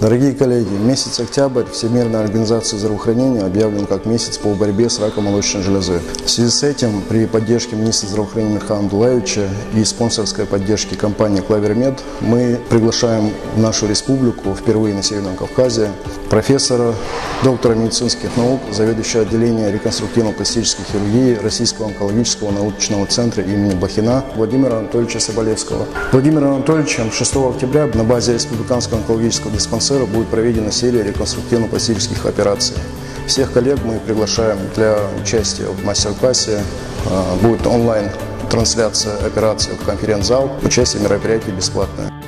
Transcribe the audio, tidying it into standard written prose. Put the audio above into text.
Дорогие коллеги, месяц октябрь Всемирная организация здравоохранения объявлен как месяц по борьбе с раком молочной железы. В связи с этим, при поддержке министра здравоохранения Мирхана Абдуллаевича и спонсорской поддержки компании Клавермед, мы приглашаем в нашу республику, впервые на Северном Кавказе, профессора, доктора медицинских наук, заведующего отделением реконструктивно-пластической хирургии Российского онкологического научного центра имени Блохина Владимира Анатольевича Соболевского. Владимиром Анатольевичем 6 октября на базе Республиканского онкологического диспансера будет проведена серия реконструктивно-пластических операций. Всех коллег мы приглашаем для участия в мастер-классе. Будет онлайн-трансляция операций в конференц-зал. Участие в мероприятии бесплатное.